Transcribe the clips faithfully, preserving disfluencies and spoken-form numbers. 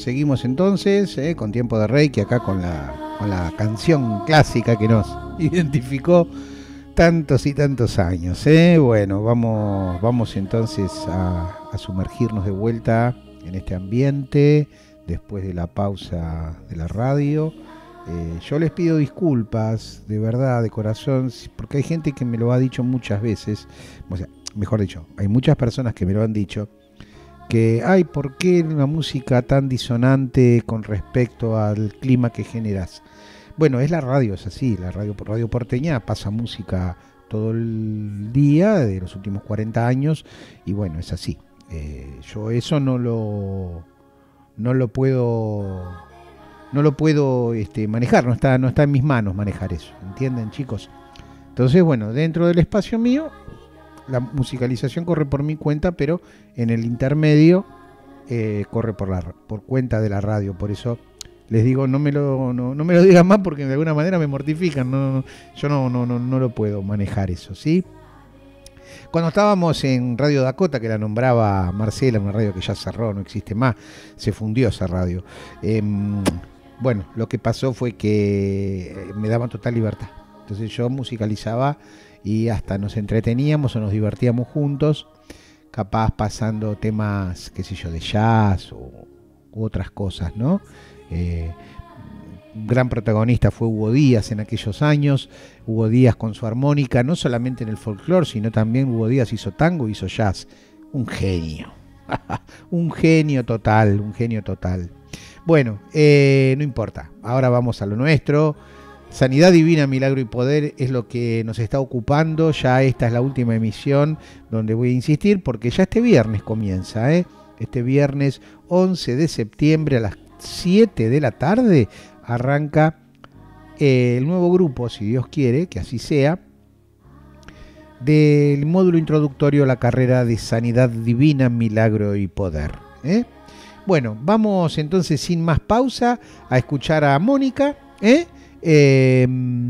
seguimos entonces eh, con Tiempo de Reiki, acá con la, con la canción clásica que nos identificó tantos y tantos años. ¿eh? Bueno, vamos, vamos entonces a, a sumergirnos de vuelta en este ambiente después de la pausa de la radio. Eh, yo les pido disculpas, de verdad, de corazón, porque hay gente que me lo ha dicho muchas veces, o sea, mejor dicho, hay muchas personas que me lo han dicho, que, ay, ¿por qué una música tan disonante con respecto al clima que generas? Bueno, es la radio, es así, la radio, radio porteña pasa música todo el día, de los últimos cuarenta años, y bueno, es así. Eh, yo eso no lo, no lo puedo... No lo puedo este, manejar, no está, no está en mis manos manejar eso, ¿entienden, chicos? Entonces, bueno, dentro del espacio mío, la musicalización corre por mi cuenta, pero en el intermedio eh, corre por, la, por cuenta de la radio. Por eso les digo, no me lo, no, no me lo digan más porque de alguna manera me mortifican. No, yo no, no, no, no lo puedo manejar eso, ¿sí? Cuando estábamos en Radio Dakota, que la nombraba Marcela, una radio que ya cerró, no existe más, se fundió esa radio. Eh, Bueno, lo que pasó fue que me daban total libertad. Entonces yo musicalizaba y hasta nos entreteníamos o nos divertíamos juntos, capaz pasando temas, qué sé yo, de jazz o u otras cosas, ¿no? Eh, un gran protagonista fue Hugo Díaz en aquellos años. Hugo Díaz con su armónica, no solamente en el folclore, sino también Hugo Díaz hizo tango, hizo jazz. Un genio. Un genio total, un genio total. Bueno, eh, no importa, ahora vamos a lo nuestro. Sanidad Divina, Milagro y Poder es lo que nos está ocupando. Ya esta es la última emisión donde voy a insistir porque ya este viernes comienza, ¿eh? Este viernes once de septiembre a las siete de la tarde arranca eh, el nuevo grupo, si Dios quiere, que así sea, del módulo introductorio a la carrera de Sanidad Divina, Milagro y Poder, ¿eh? Bueno, vamos entonces sin más pausa a escuchar a Mónica, ¿eh? Eh,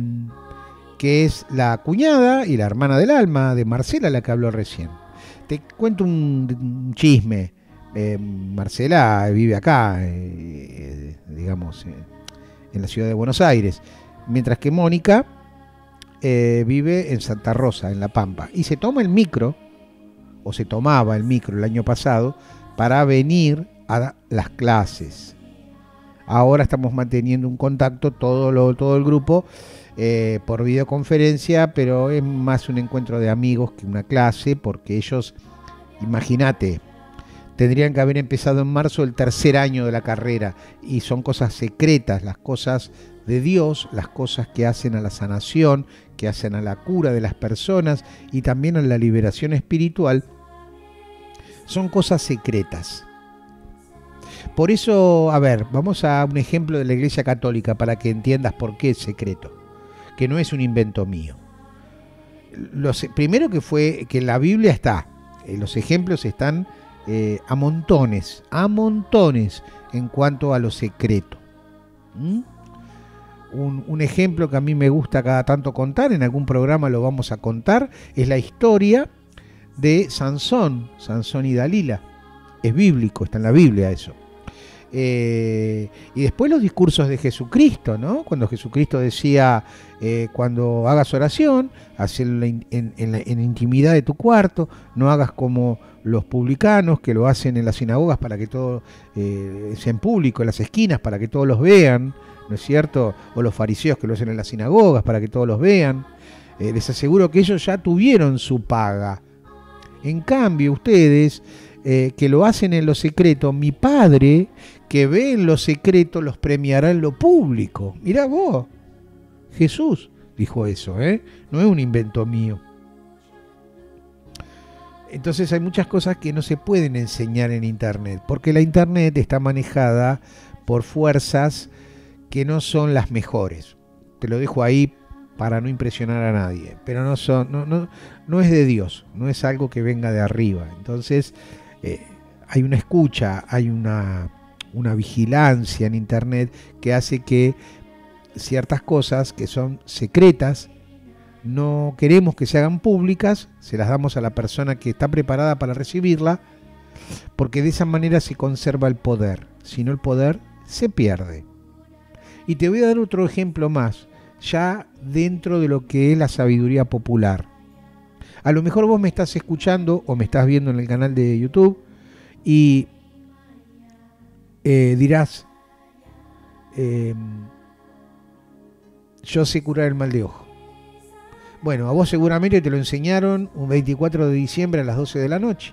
que es la cuñada y la hermana del alma de Marcela, la que habló recién. Te cuento un, un chisme. Eh, Marcela vive acá, eh, digamos, eh, en la ciudad de Buenos Aires, mientras que Mónica eh, vive en Santa Rosa, en La Pampa, y se toma el micro, o se tomaba el micro el año pasado, para venir a las clases. Ahora estamos manteniendo un contacto todo, lo, todo el grupo eh, por videoconferencia, pero es más un encuentro de amigos que una clase, porque ellos, imagínate, tendrían que haber empezado en marzo el tercer año de la carrera, y son cosas secretas, las cosas de Dios, las cosas que hacen a la sanación, que hacen a la cura de las personas y también a la liberación espiritual, son cosas secretas. Por eso, a ver, vamos a un ejemplo de la Iglesia Católica para que entiendas por qué es secreto, que no es un invento mío. Los, primero que fue que la Biblia está, eh, los ejemplos están eh, a montones, a montones en cuanto a lo secreto. ¿Mm? Un, un ejemplo que a mí me gusta cada tanto contar, en algún programa lo vamos a contar, es la historia de Sansón, Sansón y Dalila. Es bíblico, está en la Biblia eso. Eh, y después los discursos de Jesucristo, ¿no? Cuando Jesucristo decía, eh, cuando hagas oración, hazlo en, en, en, la, en la intimidad de tu cuarto, no hagas como los publicanos que lo hacen en las sinagogas para que todo eh, sea en público, en las esquinas, para que todos los vean, ¿no es cierto? O los fariseos que lo hacen en las sinagogas para que todos los vean. Eh, les aseguro que ellos ya tuvieron su paga. En cambio, ustedes eh, que lo hacen en lo secreto, mi Padre que ve en lo secreto los premiará en lo público. Mirá vos, Jesús dijo eso, ¿eh? No es un invento mío. Entonces hay muchas cosas que no se pueden enseñar en Internet, porque la Internet está manejada por fuerzas que no son las mejores. Te lo dejo ahí para no impresionar a nadie, pero no son, no, no, no es de Dios, no es algo que venga de arriba. Entonces eh, hay una escucha, hay una, una vigilancia en Internet que hace que ciertas cosas que son secretas no queremos que se hagan públicas, se las damos a la persona que está preparada para recibirla, porque de esa manera se conserva el poder. sino el poder se pierde. Y te voy a dar otro ejemplo más, ya dentro de lo que es la sabiduría popular. A lo mejor vos me estás escuchando o me estás viendo en el canal de YouTube y eh, dirás, eh, yo sé curar el mal de ojo. Bueno, a vos seguramente te lo enseñaron un veinticuatro de diciembre a las doce de la noche.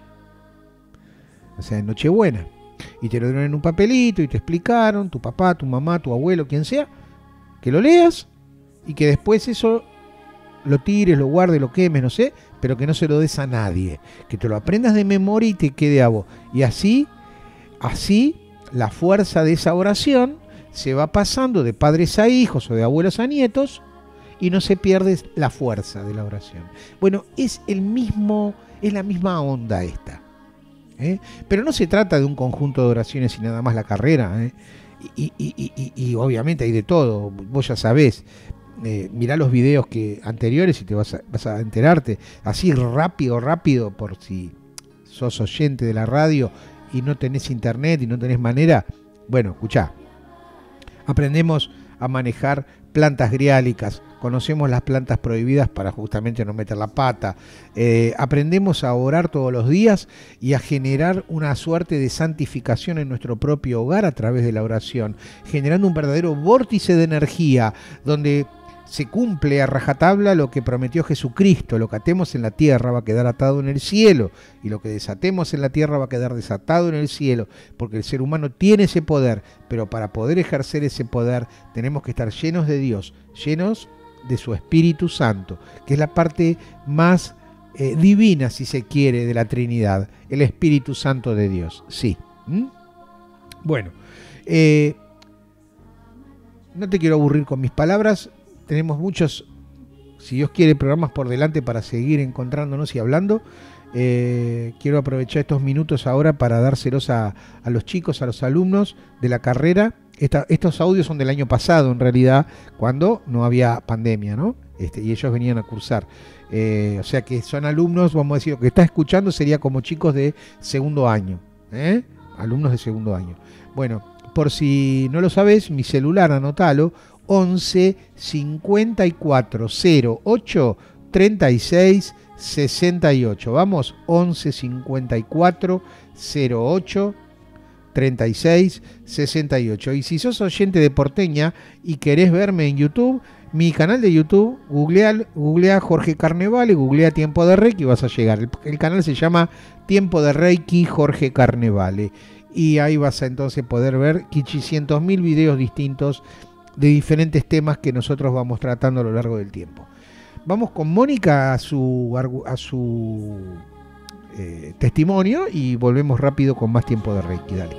O sea, en Nochebuena. Y te lo dieron en un papelito y te explicaron, tu papá, tu mamá, tu abuelo, quien sea, que lo leas y que después eso lo tires, lo guardes, lo quemes, no sé, pero que no se lo des a nadie. Que te lo aprendas de memoria y te quede a vos. Y así, así, la fuerza de esa oración se va pasando de padres a hijos o de abuelos a nietos y no se pierde la fuerza de la oración. Bueno, es el mismo, es la misma onda esta. ¿eh? Pero no se trata de un conjunto de oraciones y nada más la carrera. ¿eh? Y, y, y, y, y obviamente hay de todo, vos ya sabés. Eh, mirá los videos que anteriores y te vas a, vas a enterarte. Así rápido, rápido, por si sos oyente de la radio y no tenés internet y no tenés manera. Bueno, escuchá. Aprendemos a manejar plantas griálicas, conocemos las plantas prohibidas para justamente no meter la pata, eh, aprendemos a orar todos los días y a generar una suerte de santificación en nuestro propio hogar a través de la oración, generando un verdadero vórtice de energía donde se cumple a rajatabla lo que prometió Jesucristo. Lo que atemos en la tierra va a quedar atado en el cielo y lo que desatemos en la tierra va a quedar desatado en el cielo, porque el ser humano tiene ese poder, pero para poder ejercer ese poder tenemos que estar llenos de Dios, llenos de su Espíritu Santo, que es la parte más eh, divina, si se quiere, de la Trinidad, el Espíritu Santo de Dios. Sí. ¿Mm? Bueno, eh, no te quiero aburrir con mis palabras. Tenemos muchos, si Dios quiere, programas por delante para seguir encontrándonos y hablando. Eh, quiero aprovechar estos minutos ahora para dárselos a, a los chicos, a los alumnos de la carrera. Esta, estos audios son del año pasado, en realidad, cuando no había pandemia, ¿no? Este, y ellos venían a cursar. Eh, o sea que son alumnos, vamos a decir, lo que está escuchando sería como chicos de segundo año. ¿eh? Alumnos de segundo año. Bueno, por si no lo sabes, mi celular, anotalo, once cincuenta y cuatro cero ocho treinta y seis sesenta y ocho. Vamos, once cincuenta y cuatro cero ocho treinta y seis sesenta y ocho. Y si sos oyente de Porteña y querés verme en YouTube, mi canal de YouTube, googlea, googlea Jorge Carnevale, googlea Tiempo de Reiki y vas a llegar. El, el canal se llama Tiempo de Reiki Jorge Carnevale. Y ahí vas a entonces poder ver quinientos mil videos distintos de diferentes temas que nosotros vamos tratando a lo largo del tiempo. Vamos con Mónica a su, a su eh, testimonio y volvemos rápido con más Tiempo de Reiki. Dale.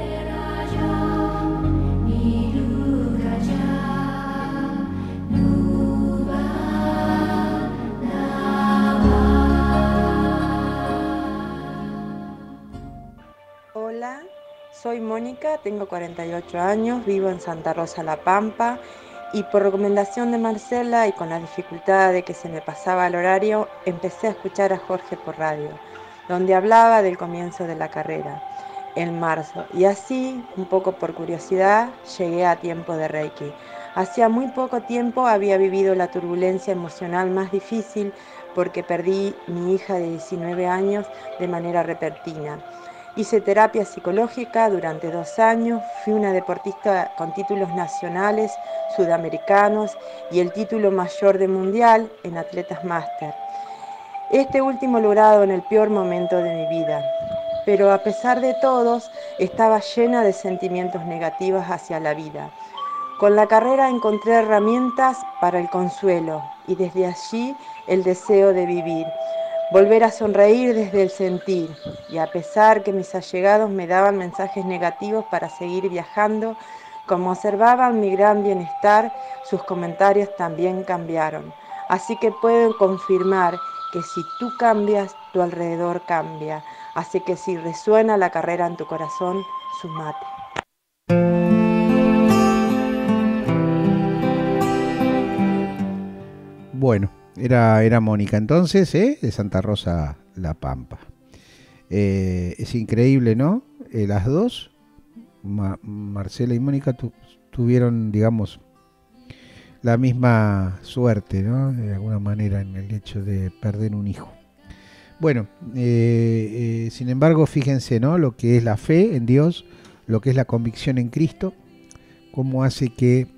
Hola, soy Mónica, tengo cuarenta y ocho años, vivo en Santa Rosa, La Pampa, y por recomendación de Marcela y con la dificultad de que se me pasaba el horario, empecé a escuchar a Jorge por radio, donde hablaba del comienzo de la carrera, en marzo, y así, un poco por curiosidad, llegué a Tiempo de Reiki. Hacía muy poco tiempo había vivido la turbulencia emocional más difícil porque perdí mi hija de diecinueve años de manera repentina. Hice terapia psicológica durante dos años, fui una deportista con títulos nacionales, sudamericanos y el título mayor de mundial en atletas máster. Este último logrado en el peor momento de mi vida. Pero a pesar de todos, estaba llena de sentimientos negativos hacia la vida. Con la carrera encontré herramientas para el consuelo y desde allí el deseo de vivir. Volver a sonreír desde el sentir, y a pesar que mis allegados me daban mensajes negativos para seguir viajando, como observaban mi gran bienestar, sus comentarios también cambiaron. Así que puedo confirmar que si tú cambias, tu alrededor cambia. Así que si resuena la carrera en tu corazón, sumate. Bueno. Era, era Mónica entonces, ¿eh? De Santa Rosa, La Pampa. Eh, es increíble, ¿no? Eh, las dos Ma Marcela y Mónica tu tuvieron, digamos, la misma suerte, ¿no? De alguna manera, en el hecho de perder un hijo. Bueno, eh, eh, sin embargo, fíjense, ¿no? Lo que es la fe en Dios, lo que es la convicción en Cristo, cómo hace que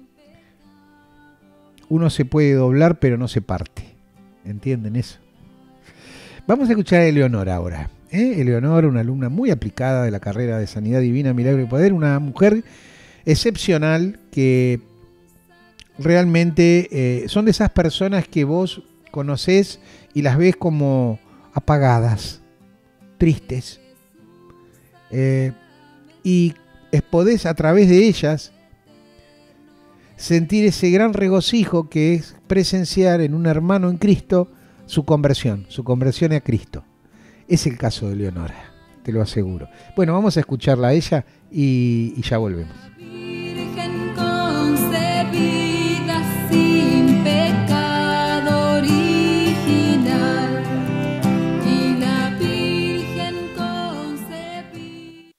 uno se puede doblar pero no se parte. ¿Entienden eso? Vamos a escuchar a Eleonora ahora. ¿eh? Eleonora, una alumna muy aplicada de la carrera de Sanidad Divina, Milagro y Poder, una mujer excepcional que realmente eh, son de esas personas que vos conocés y las ves como apagadas, tristes, eh, y podés a través de ellas sentir ese gran regocijo que es presenciar en un hermano en Cristo su conversión, su conversión a Cristo. Es el caso de Leonora, te lo aseguro. Bueno, vamos a escucharla a ella y, y ya volvemos. Virgen concebida sin pecado original, y la Virgen concebida.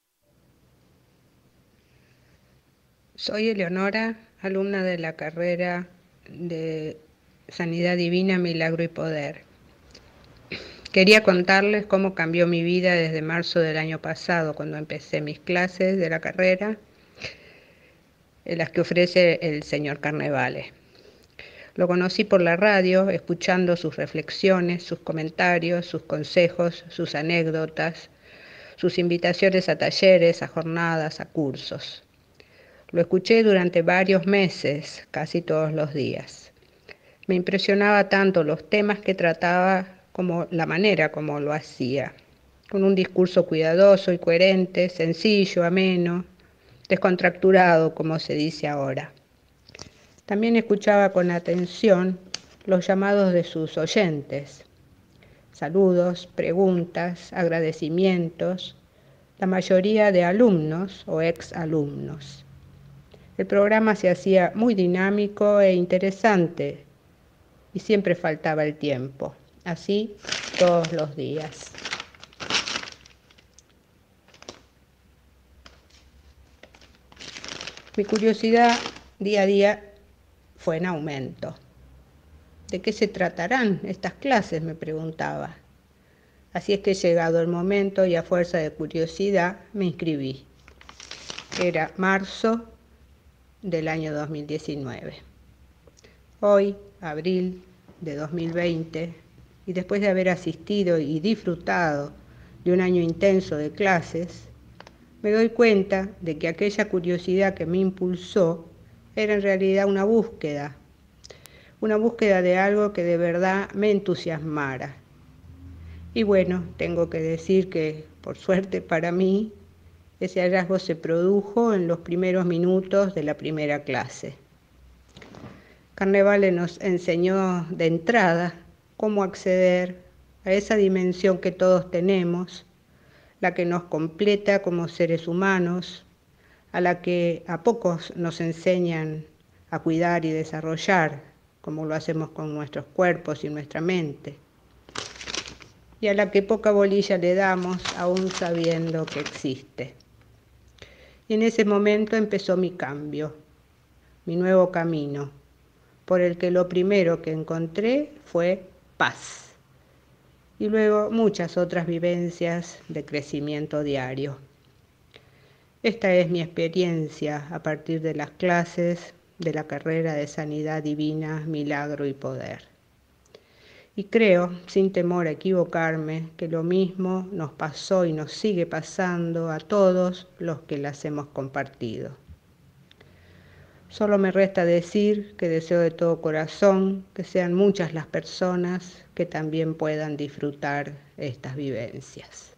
Soy Eleonora, alumna de la carrera de Sanidad Divina, Milagro y Poder. Quería contarles cómo cambió mi vida desde marzo del año pasado, cuando empecé mis clases de la carrera, en las que ofrece el señor Carnevale. Lo conocí por la radio, escuchando sus reflexiones, sus comentarios, sus consejos, sus anécdotas, sus invitaciones a talleres, a jornadas, a cursos. Lo escuché durante varios meses, casi todos los días. Me impresionaba tanto los temas que trataba como la manera como lo hacía, con un discurso cuidadoso y coherente, sencillo, ameno, descontracturado, como se dice ahora. También escuchaba con atención los llamados de sus oyentes, saludos, preguntas, agradecimientos, la mayoría de alumnos o exalumnos. El programa se hacía muy dinámico e interesante y siempre faltaba el tiempo. Así todos los días. Mi curiosidad día a día fue en aumento. ¿De qué se tratarán estas clases?, me preguntaba. Así es que llegado el momento y a fuerza de curiosidad me inscribí. Era marzo del año dos mil diecinueve. Hoy, abril de dos mil veinte, y después de haber asistido y disfrutado de un año intenso de clases, me doy cuenta de que aquella curiosidad que me impulsó era en realidad una búsqueda, una búsqueda de algo que de verdad me entusiasmara. Y bueno, tengo que decir que, por suerte para mí, ese hallazgo se produjo en los primeros minutos de la primera clase. Carnevale nos enseñó de entrada cómo acceder a esa dimensión que todos tenemos, la que nos completa como seres humanos, a la que a pocos nos enseñan a cuidar y desarrollar, como lo hacemos con nuestros cuerpos y nuestra mente, y a la que poca bolilla le damos aún sabiendo que existe. Y en ese momento empezó mi cambio, mi nuevo camino, por el que lo primero que encontré fue paz, y luego muchas otras vivencias de crecimiento diario. Esta es mi experiencia a partir de las clases de la carrera de Sanidad Divina, Milagro y Poder. Y creo, sin temor a equivocarme, que lo mismo nos pasó y nos sigue pasando a todos los que las hemos compartido. Solo me resta decir que deseo de todo corazón que sean muchas las personas que también puedan disfrutar estas vivencias.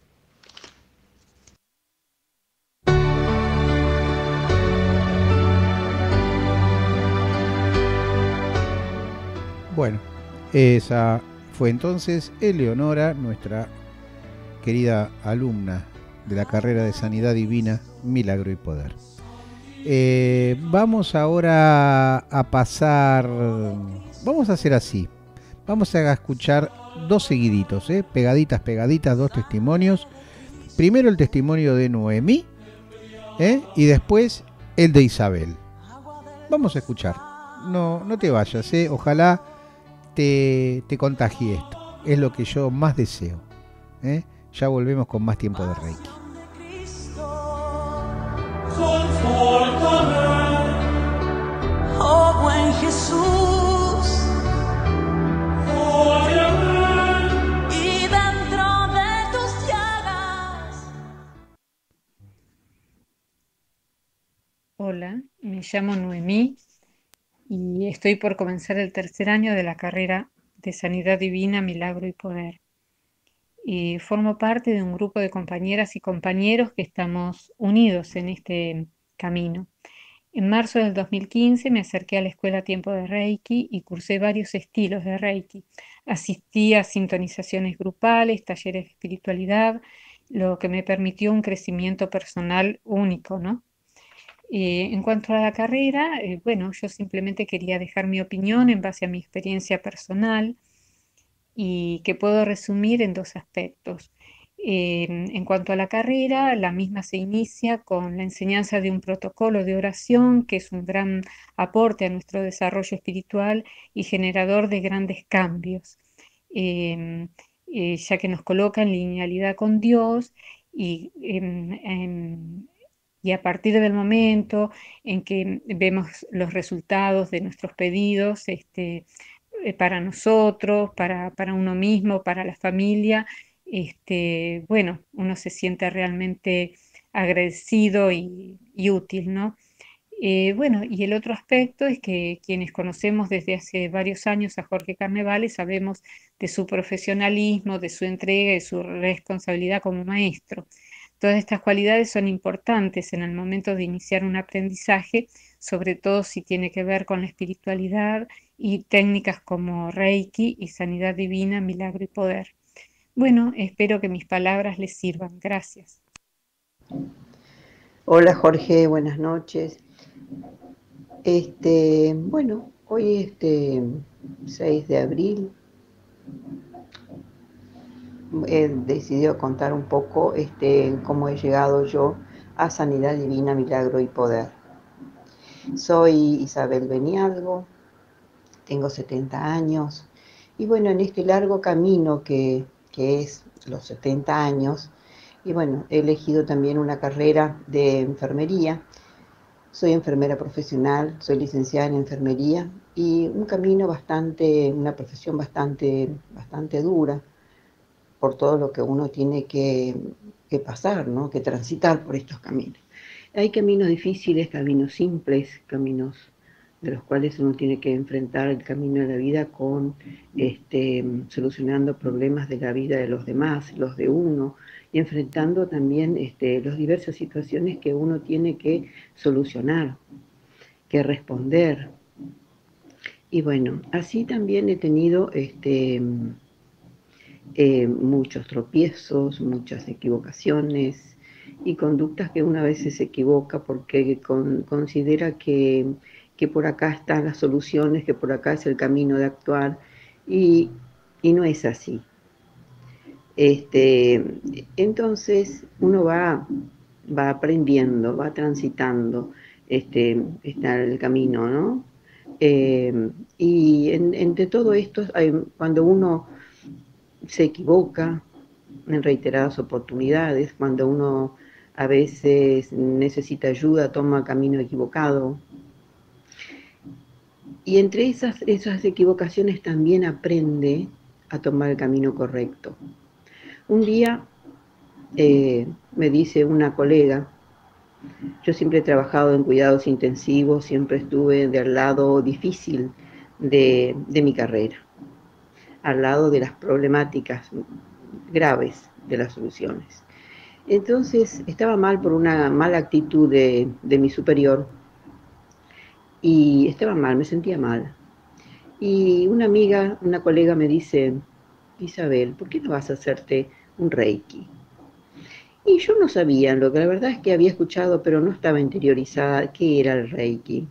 Bueno, esa fue entonces Eleonora, nuestra querida alumna de la carrera de Sanidad Divina, Milagro y Poder. Eh, vamos ahora a pasar, vamos a hacer así, vamos a escuchar dos seguiditos, ¿eh? pegaditas, pegaditas, dos testimonios. Primero el testimonio de Noemí ¿eh? Y después el de Isabel. Vamos a escuchar. No, no te vayas, ¿eh? Ojalá te, te contagie esto. Es lo que yo más deseo, ¿eh? Ya volvemos con más tiempo de Reiki. Oh buen Jesús, y dentro de tus llagas. Hola, me llamo Noemí y estoy por comenzar el tercer año de la carrera de Sanidad Divina, Milagro y Poder. Y formo parte de un grupo de compañeras y compañeros que estamos unidos en este camino. En marzo del dos mil quince me acerqué a la Escuela Tiempo de Reiki y cursé varios estilos de Reiki. Asistí a sintonizaciones grupales, talleres de espiritualidad, lo que me permitió un crecimiento personal único, ¿no? Eh, en cuanto a la carrera, eh, bueno, yo simplemente quería dejar mi opinión en base a mi experiencia personal y que puedo resumir en dos aspectos. Eh, en cuanto a la carrera, la misma se inicia con la enseñanza de un protocolo de oración, que es un gran aporte a nuestro desarrollo espiritual y generador de grandes cambios, eh, eh, ya que nos coloca en linealidad con Dios y, em, em, y a partir del momento en que vemos los resultados de nuestros pedidos, este, eh, para nosotros, para, para uno mismo, para la familia, este, bueno, uno se siente realmente agradecido y, y útil, ¿no? Eh, bueno, y el otro aspecto es que quienes conocemos desde hace varios años a Jorge Carnevale sabemos de su profesionalismo, de su entrega y de su responsabilidad como maestro. Todas estas cualidades son importantes en el momento de iniciar un aprendizaje, sobre todo si tiene que ver con la espiritualidad y técnicas como Reiki y sanidad divina, milagro y poder. Bueno, espero que mis palabras les sirvan. Gracias. Hola Jorge, buenas noches. Este, bueno, hoy este seis de abril he decidido contar un poco este, cómo he llegado yo a Sanidad Divina, Milagro y Poder. Soy Isabel Benialgo, tengo setenta años y bueno, en este largo camino que, que es los setenta años, y bueno, he elegido también una carrera de enfermería. Soy enfermera profesional, soy licenciada en enfermería y un camino bastante, una profesión bastante, bastante dura por todo lo que uno tiene que, que pasar, ¿no? Que transitar por estos caminos. Hay caminos difíciles, caminos simples, caminos de los cuales uno tiene que enfrentar el camino de la vida con este, solucionando problemas de la vida de los demás, los de uno, y enfrentando también este, las diversas situaciones que uno tiene que solucionar, que responder. Y bueno, así también he tenido este, eh, muchos tropiezos, muchas equivocaciones y conductas que una vez se equivoca porque con, considera que, que por acá están las soluciones, que por acá es el camino de actuar, y, y no es así. Este, entonces uno va, va aprendiendo, va transitando este, está el camino, ¿no? Eh, y en, entre todo esto, hay, cuando uno se equivoca en reiteradas oportunidades, cuando uno a veces necesita ayuda, toma camino equivocado, y entre esas, esas equivocaciones también aprende a tomar el camino correcto. Un día eh, me dice una colega, yo siempre he trabajado en cuidados intensivos, siempre estuve del lado difícil de, de mi carrera, al lado de las problemáticas graves de las soluciones. Entonces estaba mal por una mala actitud de, de mi superior y estaba mal, me sentía mal. Y una amiga, una colega me dice, Isabel, ¿por qué no vas a hacerte un Reiki? Y yo no sabía, lo que la verdad es que había escuchado, pero no estaba interiorizada qué era el Reiki.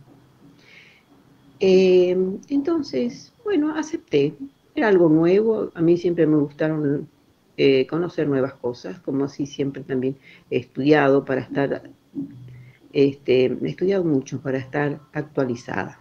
Eh, entonces, bueno, acepté. Era algo nuevo, a mí siempre me gustaron eh, conocer nuevas cosas, como así siempre también he estudiado para estar este, he estudiado mucho para estar actualizada.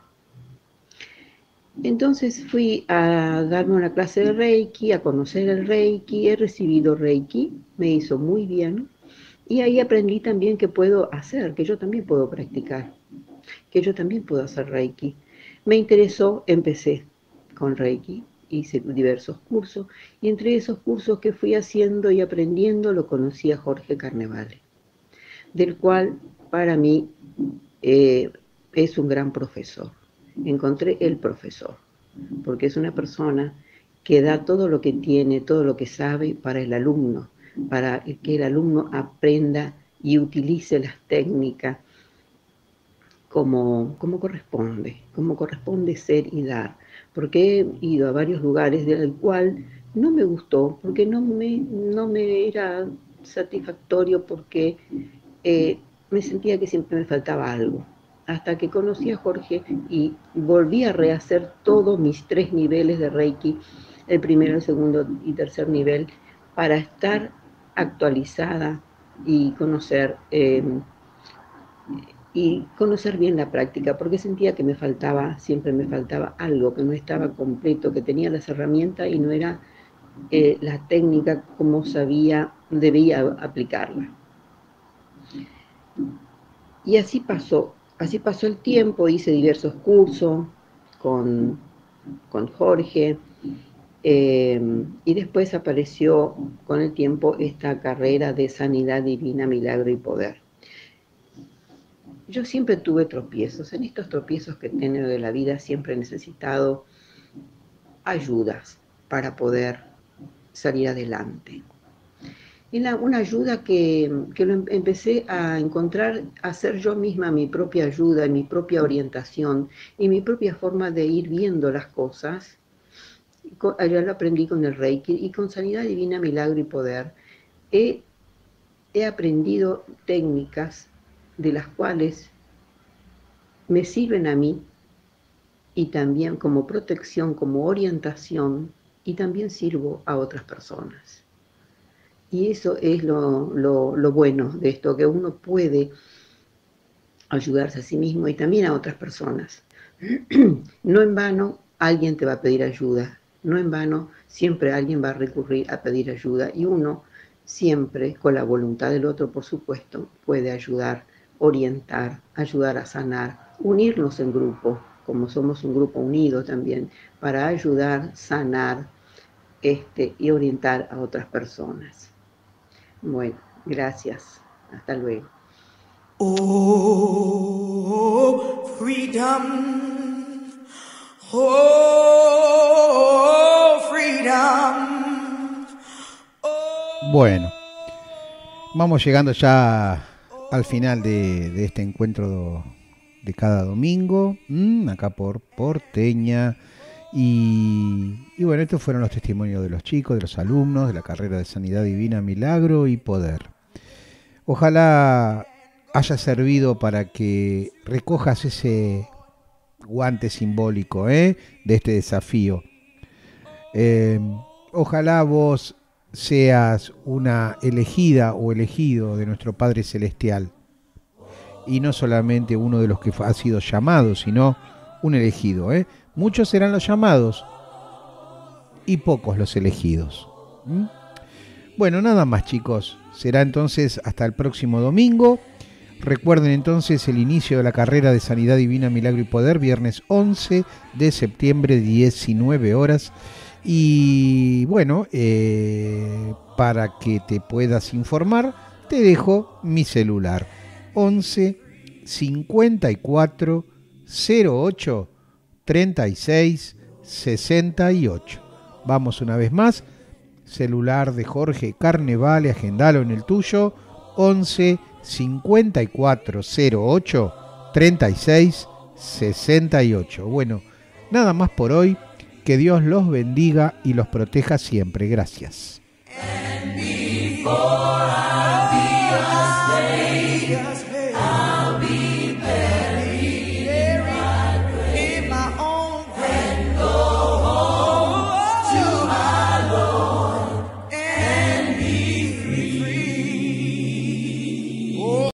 Entonces fui a darme una clase de Reiki, a conocer el Reiki, he recibido Reiki, me hizo muy bien, y ahí aprendí también que puedo hacer, que yo también puedo practicar, que yo también puedo hacer Reiki. Me interesó, empecé con Reiki, hice diversos cursos, y entre esos cursos que fui haciendo y aprendiendo lo conocí a Jorge Carnevale, del cual para mí eh, es un gran profesor. Encontré el profesor, porque es una persona que da todo lo que tiene, todo lo que sabe para el alumno, para que el alumno aprenda y utilice las técnicas como, como corresponde, como corresponde ser y dar. Porque he ido a varios lugares del cual no me gustó, porque no me, no me era satisfactorio, porque eh, me sentía que siempre me faltaba algo. Hasta que conocí a Jorge y volví a rehacer todos mis tres niveles de Reiki, el primero, el segundo y tercer nivel, para estar actualizada y conocer, eh, y conocer bien la práctica, porque sentía que me faltaba, siempre me faltaba algo, que no estaba completo, que tenía las herramientas y no era eh, la técnica como sabía, debía aplicarla. Y así pasó. Así pasó el tiempo, hice diversos cursos con, con Jorge, eh, y después apareció con el tiempo esta carrera de Sanidad Divina, Milagro y Poder. Yo siempre tuve tropiezos, en estos tropiezos que he tenido de la vida siempre he necesitado ayudas para poder salir adelante. Y la, una ayuda que, que lo empecé a encontrar, a hacer yo misma mi propia ayuda, mi propia orientación y mi propia forma de ir viendo las cosas. Yo lo aprendí con el Reiki y con Sanidad Divina, Milagro y Poder. He, he aprendido técnicas de las cuales me sirven a mí y también como protección, como orientación, y también sirvo a otras personas. Y eso es lo, lo, lo bueno de esto, que uno puede ayudarse a sí mismo y también a otras personas. No en vano alguien te va a pedir ayuda, no en vano siempre alguien va a recurrir a pedir ayuda, y uno siempre, con la voluntad del otro, por supuesto, puede ayudar, orientar, ayudar a sanar, unirnos en grupo, como somos un grupo unido también, para ayudar, sanar este, y orientar a otras personas. Bueno, gracias. Hasta luego. Oh, freedom. Oh, freedom. Oh. Bueno, vamos llegando ya al final de, de este encuentro de cada domingo, mmm, acá por Porteña. Y, y bueno, estos fueron los testimonios de los chicos, de los alumnos de la carrera de Sanidad Divina, Milagro y Poder. Ojalá haya servido para que recojas ese guante simbólico ¿eh? de este desafío. Eh, ojalá vos seas una elegida o elegido de nuestro Padre Celestial, y no solamente uno de los que ha sido llamado, sino un elegido, ¿eh? Muchos serán los llamados y pocos los elegidos. ¿Mm? Bueno, nada más, chicos. Será entonces hasta el próximo domingo. Recuerden entonces el inicio de la carrera de Sanidad Divina, Milagro y Poder, viernes once de septiembre, diecinueve horas. Y bueno, eh, para que te puedas informar, te dejo mi celular. once cincuenta y cuatro cero ocho treinta y seis sesenta y ocho. Vamos una vez más. Celular de Jorge Carnevale, agendalo en el tuyo. once cincuenta y cuatro cero ocho treinta y seis sesenta y ocho. Bueno, nada más por hoy. Que Dios los bendiga y los proteja siempre. Gracias. And before